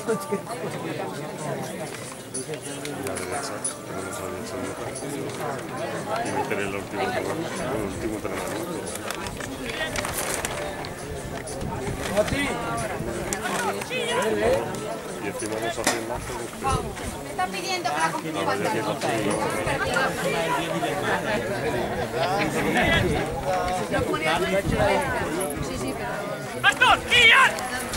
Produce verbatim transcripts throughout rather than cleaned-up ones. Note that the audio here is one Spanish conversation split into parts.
la derecha, tenemos a derecha y meter el último, el último entrenamiento. Y encima nos hace enlace de usted. Me está pidiendo para comprar un pantalón. Lo pone a sí, sí, pero... ¡Pastor! ¡Guían!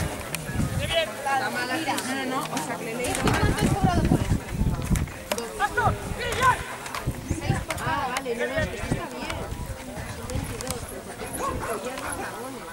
La mala tira. No, no, no. O sea, que le he leído... ¿Cuánto has cobrado por eso? ¡Pastor! ¡Guían! Seis por cada, vale. No, no, es que esto está bien. Son veintidós, pero porque es un collar de dragones.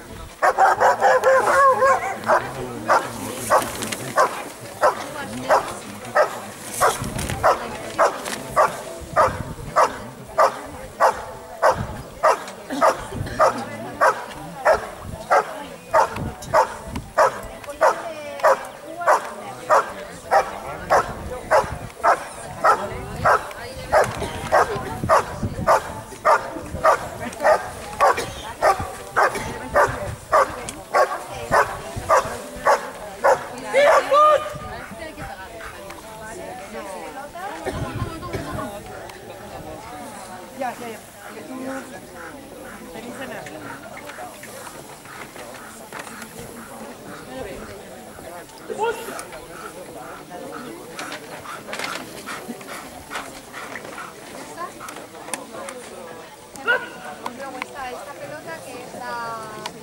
Esta pelota que es la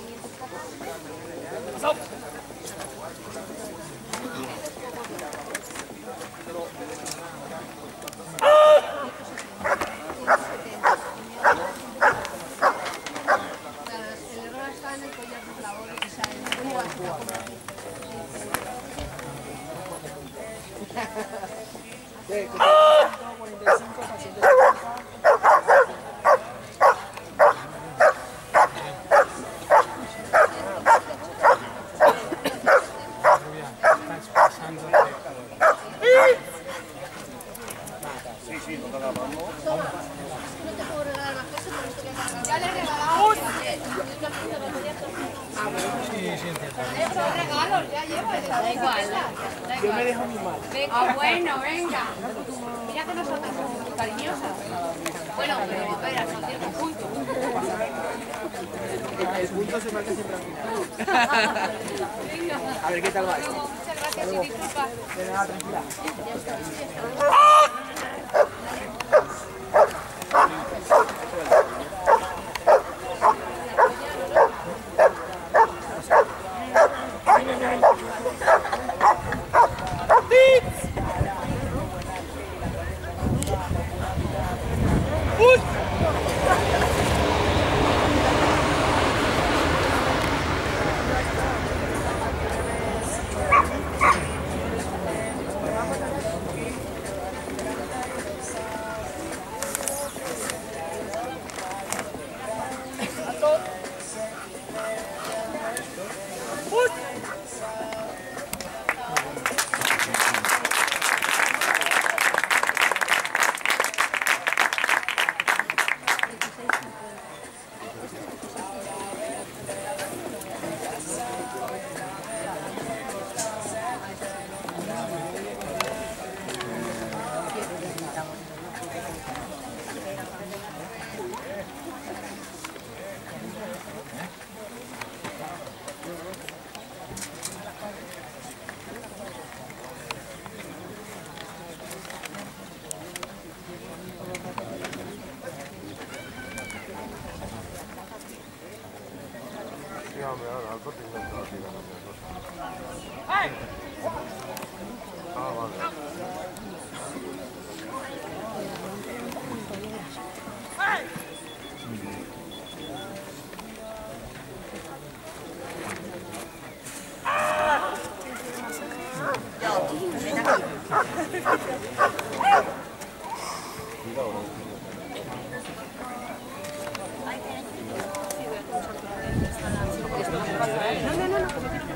el error está en el collar de clavones, o sea, en cómo va a ya le he regalado. Regalos, ya llevo. Da igual. Yo me dejo mi mal. Ah, bueno, venga. Mira que nosotros somos muy cariñosas. Bueno, pero a ver, hasta cierto punto. El punto se marca siempre al final. Venga. A ver qué tal va. Muchas gracias y disculpa. De nada, tranquila. No, no, no, no.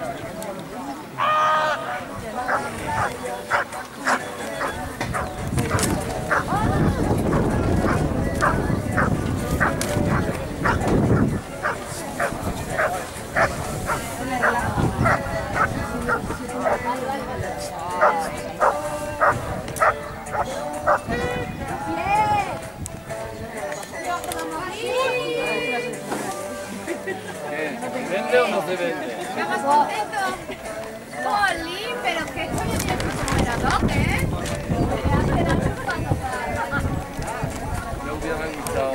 ¿Vende o no se vende? ¿Está más contento? Jolín, pero qué coño tienes que comer a Doc, ¿eh? No hubieran gustado.